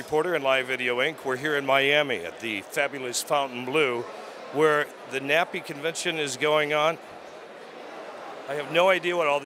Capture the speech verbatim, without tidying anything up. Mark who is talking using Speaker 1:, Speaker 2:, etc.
Speaker 1: reporter in Live Video Incorporated. We're here in Miami at the fabulous Fontainebleau, where the Nappy convention is going on. I have no idea what all